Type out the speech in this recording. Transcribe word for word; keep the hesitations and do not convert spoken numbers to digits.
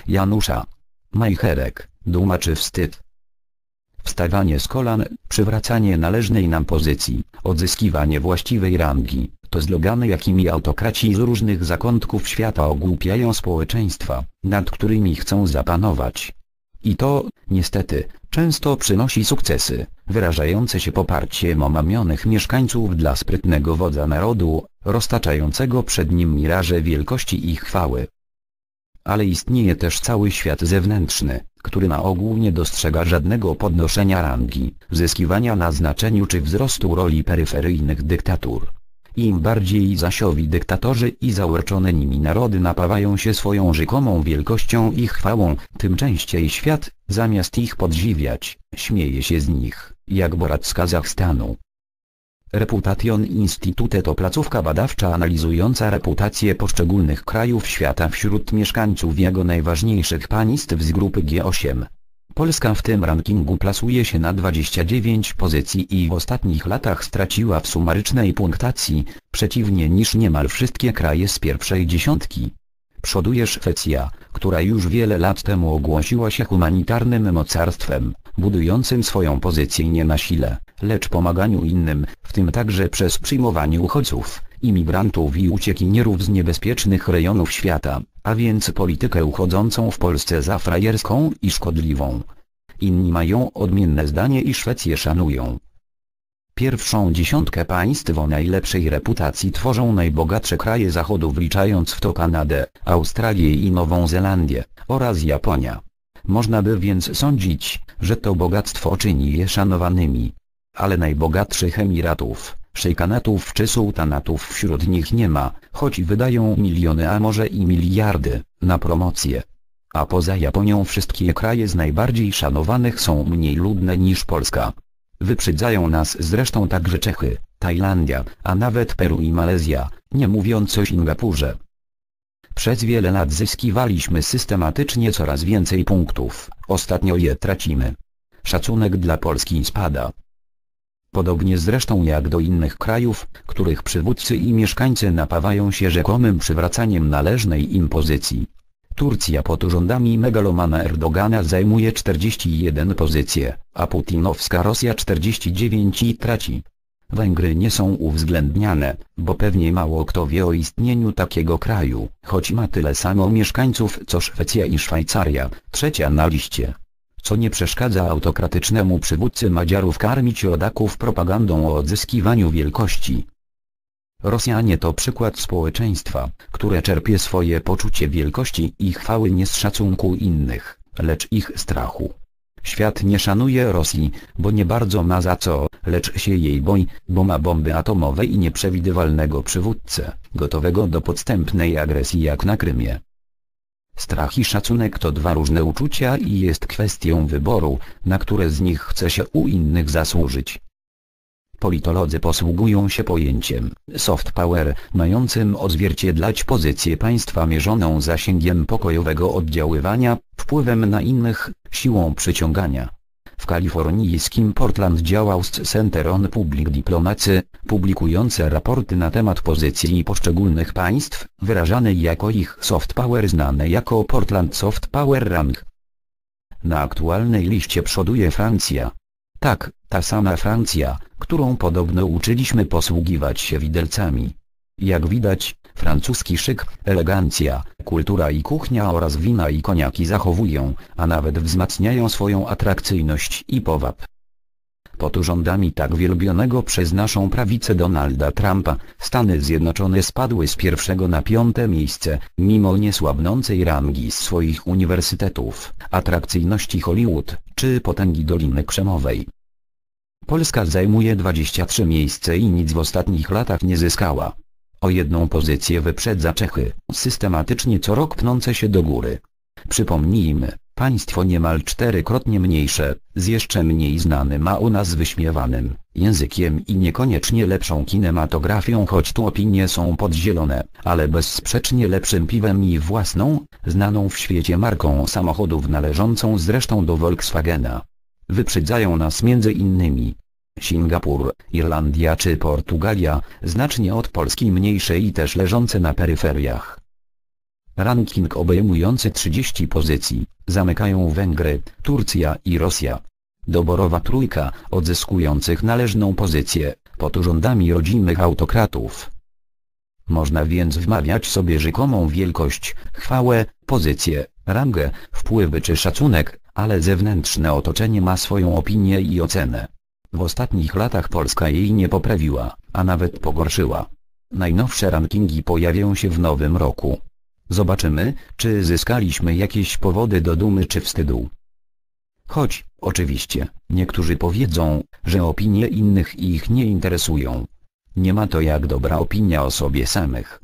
Janusza. Majcherek, duma czy wstyd? Wstawanie z kolan, przywracanie należnej nam pozycji, odzyskiwanie właściwej rangi, to slogany, jakimi autokraci z różnych zakątków świata ogłupiają społeczeństwa, nad którymi chcą zapanować. I to, niestety, często przynosi sukcesy, wyrażające się poparciem omamionych mieszkańców dla sprytnego wodza narodu, roztaczającego przed nim miraże wielkości i chwały. Ale istnieje też cały świat zewnętrzny, który na ogół nie dostrzega żadnego podnoszenia rangi, zyskiwania na znaczeniu czy wzrostu roli peryferyjnych dyktatur. Im bardziej zasiowi dyktatorzy i zaurczone nimi narody napawają się swoją rzekomą wielkością i chwałą, tym częściej świat, zamiast ich podziwiać, śmieje się z nich, jak Borat z Kazachstanu. Reputation Institute to placówka badawcza analizująca reputację poszczególnych krajów świata wśród mieszkańców jego najważniejszych państw z grupy G osiem. Polska w tym rankingu plasuje się na dwadzieścia dziewięć pozycji i w ostatnich latach straciła w sumarycznej punktacji, przeciwnie niż niemal wszystkie kraje z pierwszej dziesiątki. Przoduje Szwecja, która już wiele lat temu ogłosiła się humanitarnym mocarstwem, budującym swoją pozycję nie na sile, lecz pomaganiu innym, w tym także przez przyjmowanie uchodźców, imigrantów i uciekinierów z niebezpiecznych rejonów świata, a więc politykę uchodzącą w Polsce za frajerską i szkodliwą. Inni mają odmienne zdanie i Szwecję szanują. Pierwszą dziesiątkę państw o najlepszej reputacji tworzą najbogatsze kraje Zachodu, wliczając w to Kanadę, Australię i Nową Zelandię, oraz Japonia. Można by więc sądzić, że to bogactwo czyni je szanowanymi. Ale najbogatszych emiratów, szejkanatów czy sułtanatów wśród nich nie ma, choć wydają miliony a może i miliardy, na promocję. A poza Japonią wszystkie kraje z najbardziej szanowanych są mniej ludne niż Polska. Wyprzedzają nas zresztą także Czechy, Tajlandia, a nawet Peru i Malezja, nie mówiąc o Singapurze. Przez wiele lat zyskiwaliśmy systematycznie coraz więcej punktów, ostatnio je tracimy. Szacunek dla Polski spada. Podobnie zresztą jak do innych krajów, których przywódcy i mieszkańcy napawają się rzekomym przywracaniem należnej im pozycji. Turcja pod rządami megalomana Erdogana zajmuje czterdzieści jeden pozycje, a putinowska Rosja czterdzieści dziewięć i traci. Węgry nie są uwzględniane, bo pewnie mało kto wie o istnieniu takiego kraju, choć ma tyle samo mieszkańców co Szwecja i Szwajcaria, trzecia na liście. Co nie przeszkadza autokratycznemu przywódcy Madziarów karmić rodaków propagandą o odzyskiwaniu wielkości. Rosjanie to przykład społeczeństwa, które czerpie swoje poczucie wielkości i chwały nie z szacunku innych, lecz ich strachu. Świat nie szanuje Rosji, bo nie bardzo ma za co, lecz się jej boi, bo ma bomby atomowe i nieprzewidywalnego przywódcę, gotowego do podstępnej agresji jak na Krymie. Strach i szacunek to dwa różne uczucia i jest kwestią wyboru, na które z nich chce się u innych zasłużyć. Politolodzy posługują się pojęciem soft power, mającym odzwierciedlać pozycję państwa mierzoną zasięgiem pokojowego oddziaływania, wpływem na innych, siłą przyciągania. W kalifornijskim Portland działał Center on Public Diplomacy, publikujące raporty na temat pozycji poszczególnych państw, wyrażanej jako ich soft power, znane jako Portland Soft Power Rank. Na aktualnej liście przoduje Francja. Tak, ta sama Francja, którą podobno uczyliśmy posługiwać się widelcami. Jak widać, francuski szyk, elegancja, kultura i kuchnia oraz wina i koniaki zachowują, a nawet wzmacniają swoją atrakcyjność i powab. Pod rządami tak wielbionego przez naszą prawicę Donalda Trumpa, Stany Zjednoczone spadły z pierwszego na piąte miejsce, mimo niesłabnącej rangi z swoich uniwersytetów, atrakcyjności Hollywood, czy potęgi Doliny Krzemowej. Polska zajmuje dwudzieste trzecie miejsce i nic w ostatnich latach nie zyskała. O jedną pozycję wyprzedza Czechy, systematycznie co rok pnące się do góry. Przypomnijmy, państwo niemal czterykrotnie mniejsze, z jeszcze mniej znanym a u nas wyśmiewanym językiem i niekoniecznie lepszą kinematografią, choć tu opinie są podzielone, ale bezsprzecznie lepszym piwem i własną, znaną w świecie marką samochodów należącą zresztą do Volkswagena. Wyprzedzają nas między innymi Singapur, Irlandia czy Portugalia, znacznie od Polski mniejsze i też leżące na peryferiach. Ranking obejmujący trzydzieści pozycji zamykają Węgry, Turcja i Rosja. Doborowa trójka odzyskujących należną pozycję pod rządami rodzimych autokratów. Można więc wmawiać sobie rzekomą wielkość, chwałę, pozycję, rangę, wpływy czy szacunek, ale zewnętrzne otoczenie ma swoją opinię i ocenę. W ostatnich latach Polska jej nie poprawiła, a nawet pogorszyła. Najnowsze rankingi pojawią się w nowym roku. Zobaczymy, czy zyskaliśmy jakieś powody do dumy czy wstydu. Choć, oczywiście, niektórzy powiedzą, że opinie innych ich nie interesują. Nie ma to jak dobra opinia o sobie samych.